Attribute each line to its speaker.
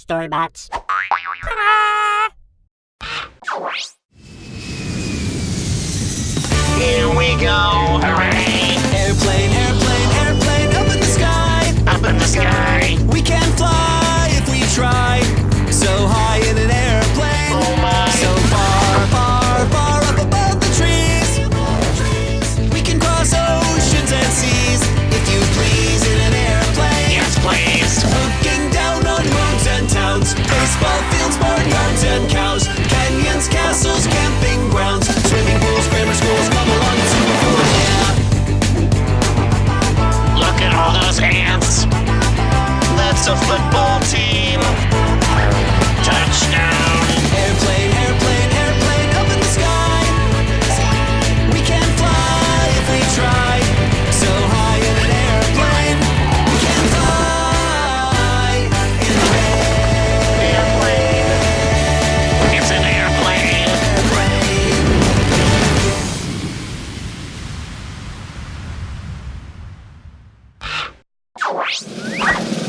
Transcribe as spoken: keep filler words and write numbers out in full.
Speaker 1: HistoryBots.
Speaker 2: Here we go, hooray!
Speaker 3: Airplane, airplane, airplane, up in the sky.
Speaker 2: Up in the sky.
Speaker 3: We can fly if we try. So high in an airplane.
Speaker 2: Oh my.
Speaker 3: So far, far, far up above the trees. We can cross oceans and seas, if you please, in an airplane.
Speaker 2: Yes, please.
Speaker 3: Looking down on roads and towns, baseball fields, barnyards and cows, canyons, castles, camping grounds, swimming pools, grammar schools, bubble on to yeah.
Speaker 2: Look at all those ants. That's a football team. Touchdown.
Speaker 3: Airplane, airplane, airplane, up in the sky. We can fly if we try. So high in an airplane. We can fly in the
Speaker 2: Airplane. It's an airplane.
Speaker 3: airplane.